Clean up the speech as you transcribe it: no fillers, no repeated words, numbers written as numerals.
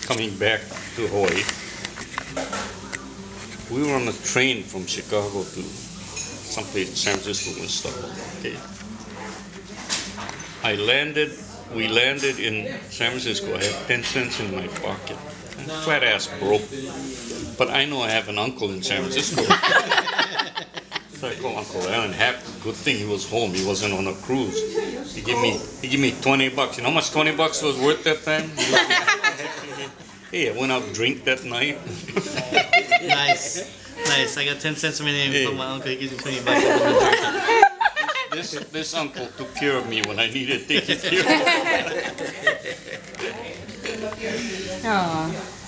coming back to Hawaii. We were on a train from Chicago to someplace, San Francisco and stuff. Okay. We landed in San Francisco. I had 10 cents in my pocket. I'm flat ass broke. But I know I have an uncle in San Francisco. So I call Uncle Alan. Good thing he was home. He wasn't on a cruise. He gave me $20. You know how much $20 was worth that time? Hey, I went out and drink that night. Nice. Nice. I got 10 cents from my name from my uncle. He gives me $20. This uncle took care of me when I needed taking care of. Aww.